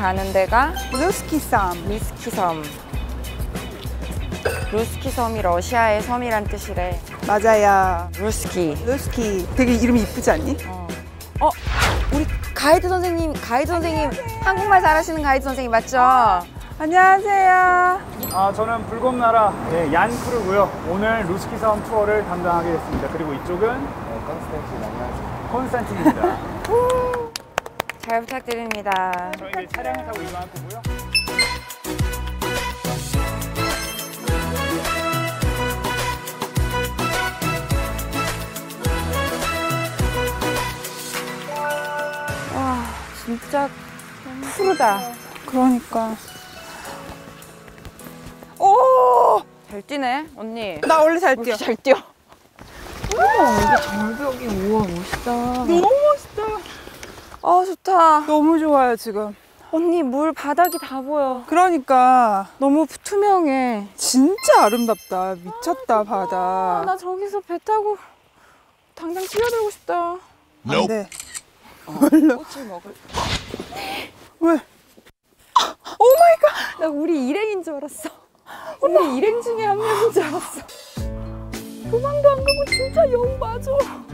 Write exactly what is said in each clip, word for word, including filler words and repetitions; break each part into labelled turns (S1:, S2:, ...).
S1: 가는 데가
S2: 루스키 섬.
S1: 루스키 섬. 루스키 섬이 러시아의 섬이란 뜻이래.
S2: 맞아요.
S1: 루스키.
S2: 루스키. 되게 이름이 이쁘지 않니?
S1: 어. 어, 우리 가이드 선생님, 가이드 선생님, 한국말 잘하시는 가이드 선생님 맞죠?
S2: 안녕하세요.
S3: 아, 저는 불곰나라 네, 얀크루고요. 오늘 루스키 섬 투어를 담당하게 됐습니다. 그리고 이쪽은 네, 콘스탄틴 안녕하세요. 콘스탄틴입니다.
S1: 잘 부탁드립니다.
S3: 저희 이제 차량을 타고 이동할 거고요.
S1: 와, 진짜 푸르다.
S2: 그러니까. 오!
S1: 잘 뛰네, 언니.
S2: 나 원래 잘 뛰어.
S1: 잘 뛰어. 우와, 이게 절벽이 우와 멋있다.
S2: 너무 멋있다.
S1: 아, 좋다.
S2: 너무 좋아요, 지금.
S1: 언니, 물 바닥이 다 보여.
S2: 그러니까
S1: 너무 투명해.
S2: 진짜 아름답다. 미쳤다, 바다.
S1: 아, 나 저기서 배 타고 당장 뛰어들고 싶다.
S2: 안 돼.
S1: 얼른. 꽃을 먹을.
S2: 왜? 오 마이 갓!
S1: 나 우리 일행인 줄 알았어. 우리 일행 중에 한 명인 줄 알았어. 도망도 안 가고 진짜 여우 맞아.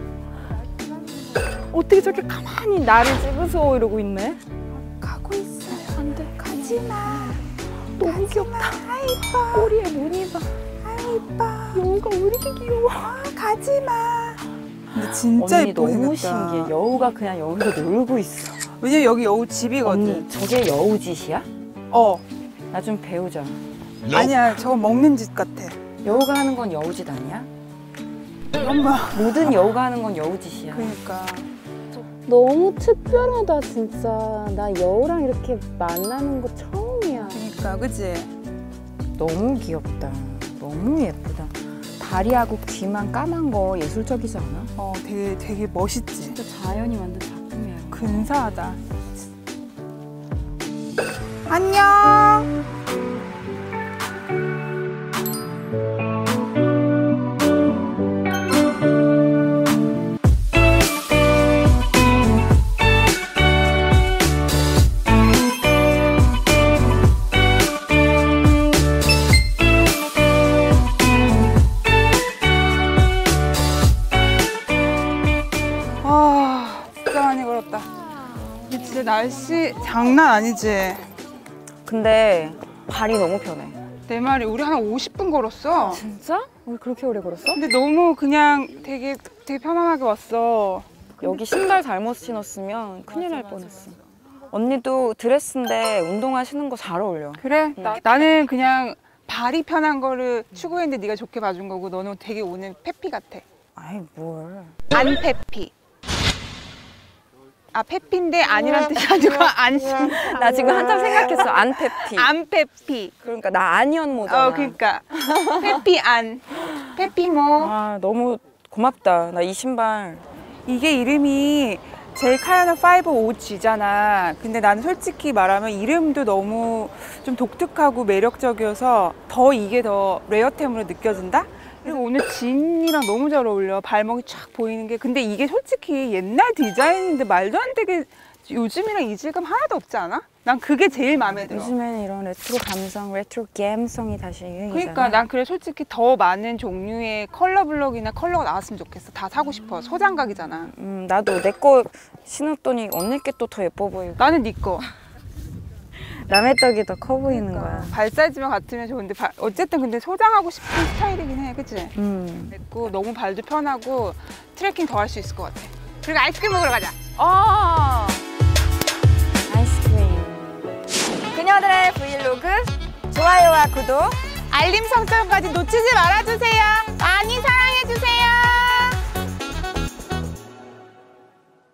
S1: 어떻게 저렇게 가만히 나를 찍으서 이러고 있네?
S2: 가고 있어요.
S1: 안 돼.
S2: 가지 마.
S1: 너무 귀엽다.
S2: 아, 이뻐.
S1: 꼬리에 무늬 봐.
S2: 아, 이뻐.
S1: 여우가 왜 이렇게 귀여워?
S2: 아, 가지 마. 근데 진짜
S1: 언니
S2: 이쁘게
S1: 너무
S2: 생겼다.
S1: 신기해. 여우가 그냥 여기서 놀고 있어.
S2: 왜냐면 여기 여우 집이거든.
S1: 언니, 저게 여우 짓이야?
S2: 어.
S1: 나 좀 배우자.
S2: 아니야, 저거 먹는 짓 같아.
S1: 여우가 하는 건 여우 짓 아니야?
S2: 엄마.
S1: 모든 여우가 하는 건 여우 짓이야.
S2: 그러니까.
S4: 너무 특별하다 진짜. 나 여우랑 이렇게 만나는 거 처음이야.
S2: 그러니까, 그치?
S1: 너무 귀엽다. 너무 예쁘다. 다리하고 귀만 까만 거 예술적이지 않아?
S2: 어, 되게 되게 멋있지.
S1: 진짜 자연이 만든 작품이야.
S2: 근사하다. 안녕. 아, 진짜 많이 걸었다. 근데 진짜 날씨 장난 아니지?
S1: 근데 발이 너무 편해.
S2: 내 말이 우리 한 오십 분 걸었어.
S1: 진짜? 우리 그렇게 오래 걸었어?
S2: 근데 너무 그냥 되게 되게 편안하게 왔어.
S1: 여기 신발 잘못 신었으면 큰일 날 뻔했어. 언니도 드레스인데 운동화 신는 거 잘 어울려.
S2: 그래? 나, 나는 그냥 발이 편한 거를 추구했는데 네가 좋게 봐준 거고 너는 되게 오늘 페피 같아.
S1: 아이 뭘.
S2: 안 페피. 아, 페피인데 아니란 뜻이 아니고 안 신.
S1: 나 지금 한참 생각했어. 안 페피.
S2: 안 페피.
S1: 그러니까 나 아니언 모잖아.
S2: 어, 그러니까 페피 안. 페피모.
S1: 아 너무 고맙다. 나 이 신발.
S2: 이게 이름이 제이카야노 파이브 오지잖아. 근데 나는 솔직히 말하면 이름도 너무 좀 독특하고 매력적이어서 더 이게 더 레어템으로 느껴진다? 그리고 오늘 진이랑 너무 잘 어울려. 발목이 쫙 보이는 게. 근데 이게 솔직히 옛날 디자인인데 말도 안 되게 요즘이랑 이질감 하나도 없지 않아? 난 그게 제일 마음에 들어.
S1: 요즘에는 이런 레트로 감성, 레트로 감성이 다시 유행이잖아.
S2: 그러니까 난 그래 솔직히 더 많은 종류의 컬러 블럭이나 컬러가 나왔으면 좋겠어. 다 사고 싶어. 소장각이잖아.
S1: 음 나도 내 거 신었더니 언니 게 또 더 예뻐 보이고.
S2: 나는 네 거.
S1: 남의 떡이 더 커 보이는 거야.
S2: 발 사이즈만 같으면 좋은데 발, 어쨌든 근데 소장하고 싶은 스타일이긴 해, 그치?
S1: 음.
S2: 됐고 너무 발도 편하고 트레킹 더 할 수 있을 것 같아. 그리고 아이스크림 먹으러 가자.
S1: 어. 아이스크림. 그녀들의 브이로그 좋아요와 구독,
S2: 알림 설정까지 놓치지 말아주세요. 많이 사랑해주세요.